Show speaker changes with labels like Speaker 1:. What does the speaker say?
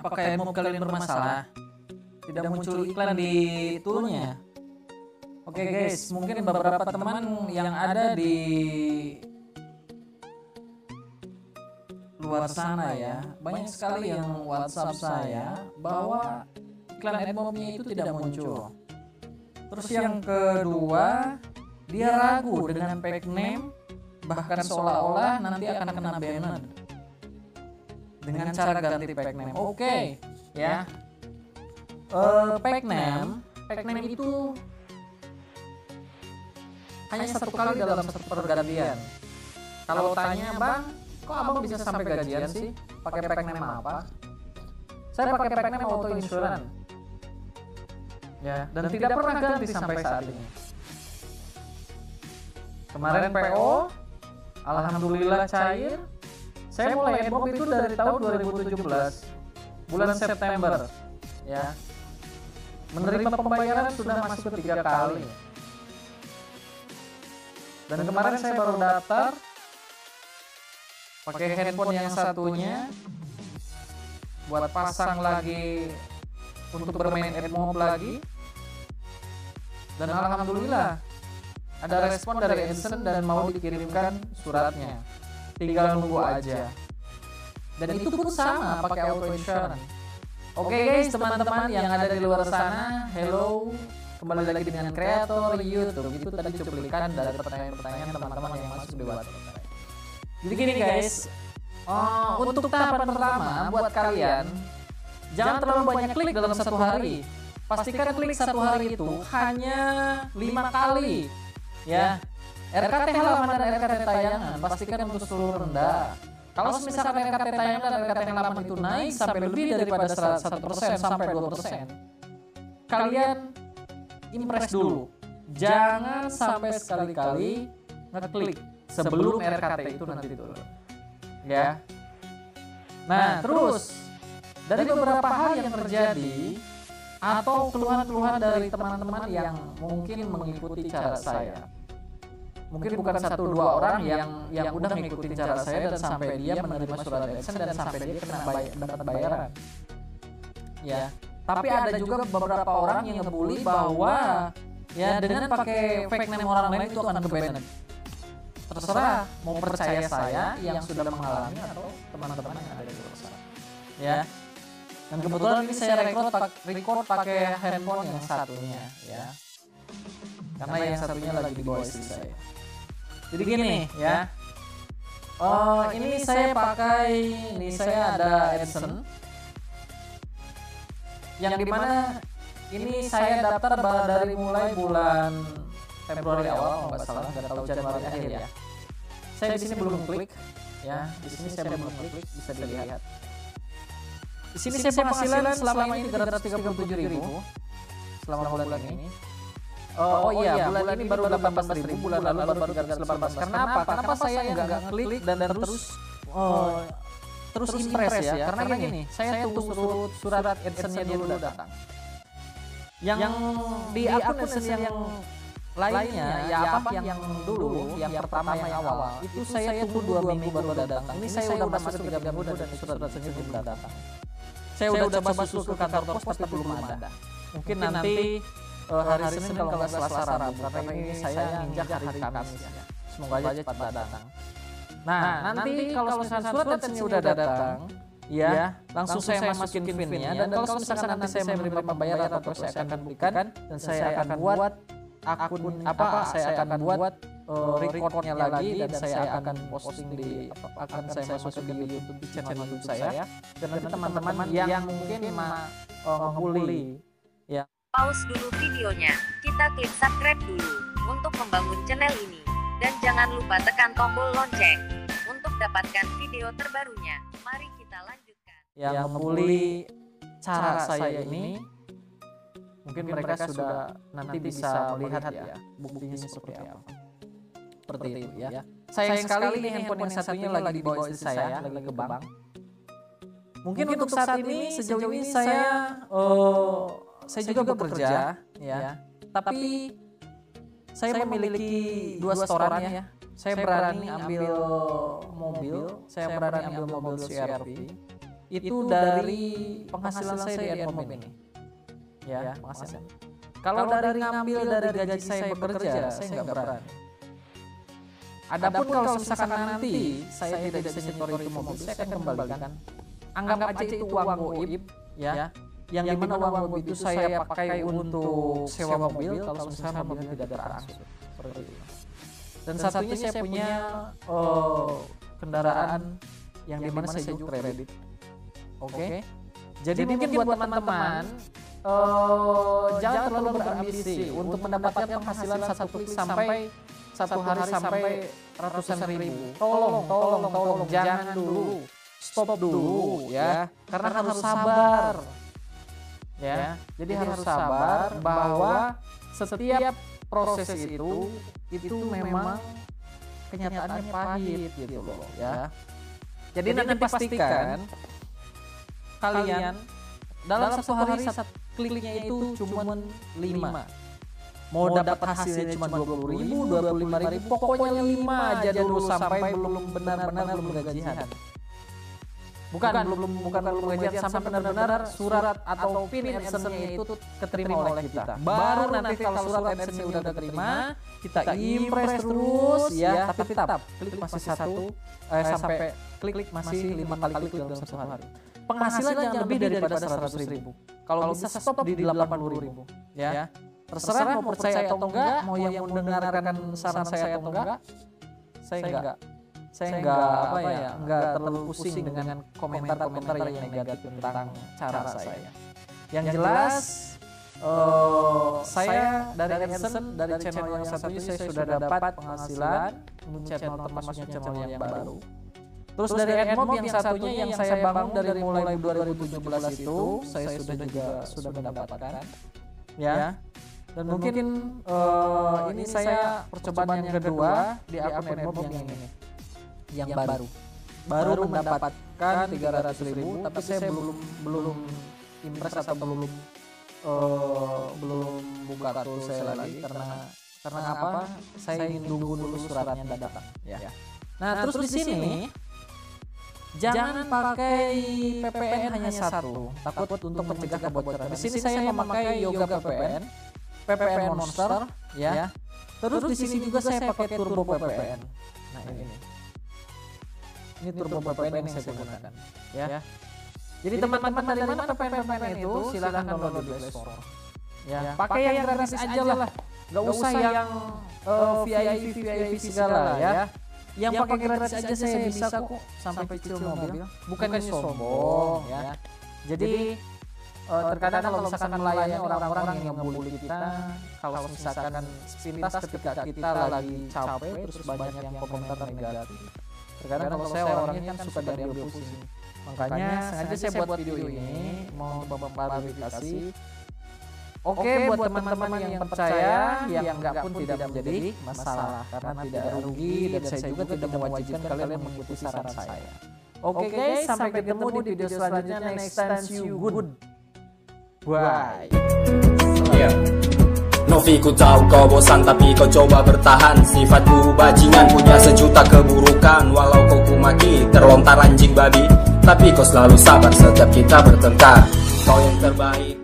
Speaker 1: Apakah admob kalian bermasalah? Tidak muncul iklan di toolnya. Oke guys, mungkin beberapa teman yang ada di luar sana ya, banyak sekali yang WhatsApp saya bahwa iklan admobnya itu tidak muncul. Terus yang kedua, dia ragu dengan pack name, bahkan seolah-olah nanti akan kena banned dengan cara ganti pack name. Oke, ya. Pack name itu hanya satu kali dalam satu pergantian. Kalau tanya, Bang, kok abang bisa sampai gajian sih? Pakai pack name apa? Saya pakai pack name auto insurance. Ya, dan tidak pernah ganti sampai saat ini. Kemarin PO, alhamdulillah cair. Saya mulai admob itu dari tahun 2017, bulan September. Ya, menerima pembayaran sudah masuk ke 3 kali. Dan kemarin saya baru daftar pakai handphone yang satunya buat pasang lagi untuk bermain admob lagi. Dan alhamdulillah ada respon dari Edson dan mau dikirimkan suratnya. Tinggal nunggu aja. Dan itu pun sama pakai auto insurance. Oke guys, teman-teman yang ada di luar sana, hello. Kembali lagi dengan kreator YouTube. Itu tadi cuplikan dari pertanyaan-pertanyaan teman-teman yang masuk di WhatsApp. Jadi gini guys, untuk tahapan pertama buat kalian, jangan terlalu banyak klik dalam satu hari. Pastikan klik satu hari itu hanya 5 kali. Ya, RKT halaman dan RKT tayangan pastikan untuk seluruh rendah. Kalau misalkan RKT tayangan dan RKT halaman itu naik sampai lebih daripada 1% sampai 2%, kalian impress dulu. Jangan sampai sekali-kali ngeklik sebelum RKT itu nanti turun. Ya. Nah, terus dari beberapa hal yang terjadi atau keluhan-keluhan dari teman-teman yang mungkin mengikuti cara saya. Mungkin bukan 1-2 orang yang udah ngikutin cara saya dan sampai dia menerima surat Edson dan sampai dia kena dapat bayaran. Ya. Tapi ada juga beberapa orang yang ngebully bahwa ya dengan pakai fake name orang lain itu akan ke-banned. Terserah mau percaya saya yang sudah mengalami atau teman-teman yang ada di luar sana. Ya. Dan kebetulan ini saya record pakai handphone yang satunya ya. Karena yang satunya lagi di bawah istri saya. Jadi gini ya. Ini saya ada Edson. Yang dimana ini saya daftar dari mulai bulan Februari awal, nggak salah, nggak tahu Januari akhir ya. Saya di sini belum klik, ya. Di sini saya belum klik, bisa dilihat. Di sini saya penghasilan selama ini 337.000 selama bulan ini. Oh iya, bulan ini baru 18.000, bulan lalu baru 318. Karena apa? Kenapa saya nggak klik dan terus impress ya? Karena gini, saya tunggu surat Edson-nya dulu datang. Yang di akun Edson yang lainnya, ya apa yang dulu, yang pertama yang awal, itu saya tunggu 2 minggu baru datang. Ini saya udah masuk ke 3 minggu dan surat Edson-nya belum datang. Saya udah coba susul ke kantor pos tapi belum ada. Mungkin nanti hari Senin kalau nggak Selasa Rabu, karena ini saya nginjak hari Kamis ya. Semoga aja cepat datang. Nah, nanti kalau misalkan surat Edson-nya udah datang, ya langsung saya masukin PIN-nya. Dan kalau misalkan nanti saya menerima pembayaran atau saya akan buktikan dan saya akan buat akun saya akan buat recordnya lagi dan saya akan posting akan saya masukin di YouTube, di channel YouTube saya. Dan nanti teman-teman yang mungkin ngebully ya.
Speaker 2: Pause dulu videonya, kita klik subscribe dulu untuk membangun channel ini. Dan jangan lupa tekan tombol lonceng untuk dapatkan video terbarunya. Mari kita lanjutkan.
Speaker 1: Yang ngebully cara saya ini, mungkin mereka sudah nanti bisa melihat ya buktinya seperti apa. Seperti itu ya. Sayang sekali ini handphone yang satunya lagi di bawah istri saya, lagi ke bank. Mungkin untuk saat ini sejauh ini saya juga bekerja ya. Tapi saya memiliki 2 storan ya. Saya berani ambil mobil, CR-V itu dari penghasilan saya di AdMob ini. Ya, penghasilan. Kalau dari ngambil dari gaji saya bekerja, saya nggak berani. Adapun kalau misalkan nanti saya tidak bisa nyetor itu mobil, saya akan kembalikan. Anggap aja itu uang goib, ya. Yang dimana uang goib itu saya pakai untuk sewa mobil kalau misalnya mobilnya tidak berangsur. Seperti itu. Dan satunya saya punya kendaraan yang dimana saya juga kredit. Oke. Jadi mungkin buat teman-teman jangan terlalu berambisi untuk mendapatkan penghasilan satu klik sampai satu hari sampai ratusan ribu. Tolong, jangan dulu, stop dulu ya, karena harus sabar. Ya, jadi harus sabar bahwa setiap proses itu memang kenyataannya pahit gitu loh ya. Jadi nanti pastikan kalian dalam satu hari kliknya itu cuma 5. Mau dapat hasilnya cuma 20.000, 25.000, pokoknya 5 aja dulu sampai belum benar-benar belum gajian. Bukan belum gajian, sampai benar-benar surat atau PIN AdSense-nya itu keterima oleh kita. Baru nanti kalau surat AdSense-nya udah keterima, kita impress terus ya, tapi tetap klik masih sampai klik masih 5 kali klik dalam satu hari. Penghasilan yang lebih daripada 100.000. Kalau bisa stop di 80.000 ya. Terserah mau percaya atau enggak, mau yang mendengarkan saran saya atau enggak, saya enggak terlalu pusing dengan komentar-komentar yang negatif tentang cara saya. Yang jelas saya dari AdSense, dari channel yang satu ini saya sudah dapat penghasilan untuk channel termasuknya channel yang baru. Terus dari AdMob yang satunya yang saya bangun dari mulai 2017 itu saya sudah mendapatkan ya. Dan mungkin ini saya percobaan yang kedua di akun AdMob yang ini, yang baru mendapatkan 300.000, tapi saya belum impress atau belum buka tools saya lagi karena apa? Saya ingin tunggu dulu suratnya datang ya. Nah, terus di sini jangan pakai PPN hanya satu, takut untuk mencegah kebocoran. Di sini saya memakai Yoga PPN Monster ya. Terus di sini juga saya pakai Turbo PPN. Nah, ini Turbo PPN yang saya gunakan ya. Jadi teman-teman dari mana PPN itu silahkan download di Play Store. Ya, pakai yang gratis aja lah. Gak usah yang VIP segala ya. Yang pakai gratis aja saya bisa kok sampai cicil mobil. Bukannya sombong ya. Jadi terkadang kalau misalkan melayani orang-orang yang ngebully kita, kalau misalkan sepintas ketika kita lagi capek terus banyak yang komentar negatif. Terkadang kalau saya orangnya kan suka diambil pusing. Makanya sengaja saya buat video ini mau memklarifikasi. Oke, buat teman-teman yang percaya, yang enggak pun tidak menjadi masalah karena tidak rugi dan saya juga tidak mewajibkan kalian mengikuti saran saya. Oke guys, sampai ketemu di video selanjutnya. Next time see you good. Bye.
Speaker 3: Novi, ku tahu kau bosan tapi kau coba bertahan. Sifatku bajingan, punya sejuta keburukan. Walau kau kumaki, terlontar anjing babi, tapi kau selalu sabar setiap kita bertengkar. Kau yang terbaik.